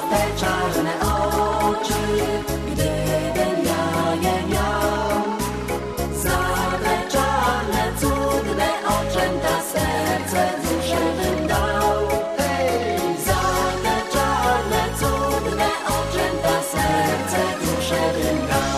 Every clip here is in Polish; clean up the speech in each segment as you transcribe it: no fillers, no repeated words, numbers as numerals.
te czarne oczy, gdybym ja je miał. Za te czarne, cudne oczęta serce, duszę bym dał. Hej, za te czarne, cudne oczęta serce, duszę bym dał.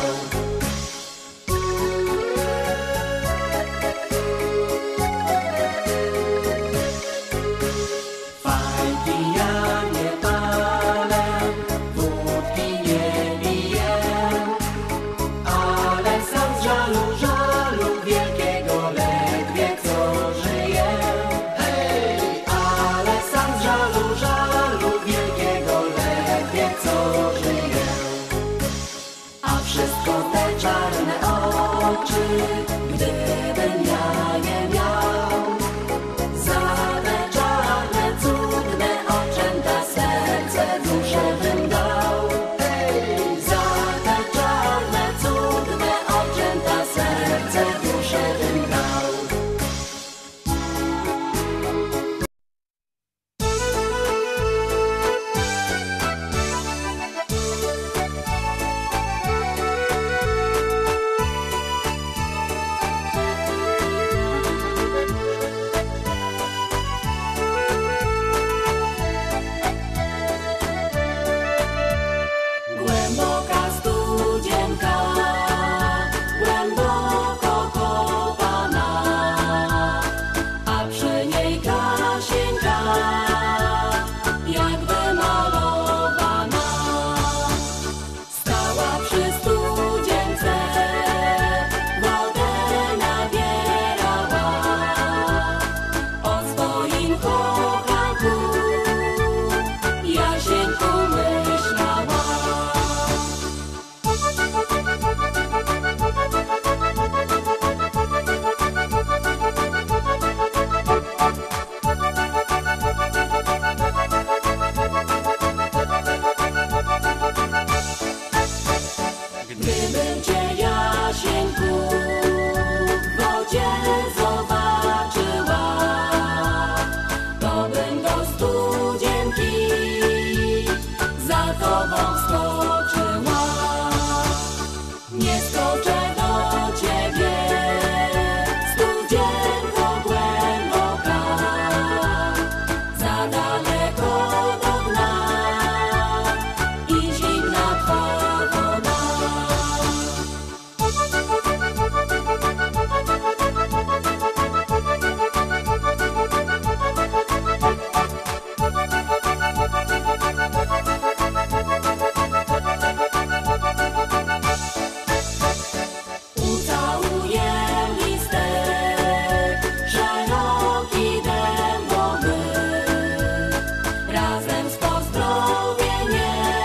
Gdybym ja je miał, za te czarne, cudne oczęta serce, duszę bym dał. Hej, za te czarne, cudne oczęta serce, duszę bym dał. Gdybym cię, Jasieńku, w wodzie zobaczyła, to bym do studzienki za tobą skoczyła. Nie skoczę do ciebie, studzienko głęboka, za daleko do dna i zimna twa woda. Ucałuję listek szeroki dębowy, razem z pozdrowieniem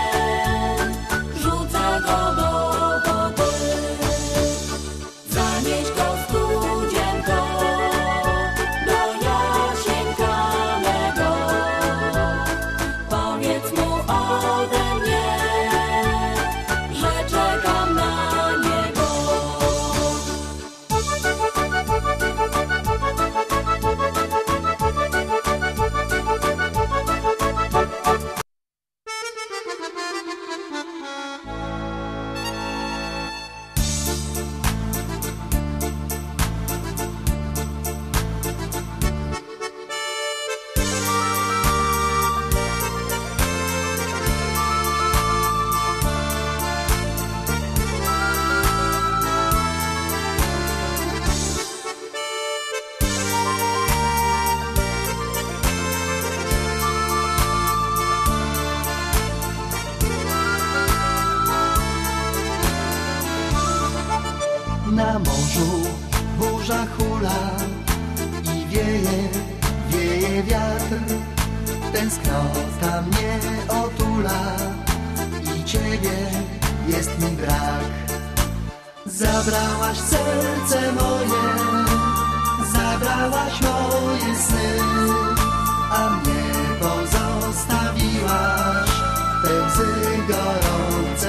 rzucę go do wody. Zanieś go, studzienko, do Jasieńka mego, powiedz mu ode mnie, że czekam na niego. Na morzu burza hula i wieje, wieje wiatr. Tęsknota mnie otula i ciebie jest mi brak. Zabrałaś serce moje, zabrałaś moje sny, a mnie pozostawiłaś te łzy gorące.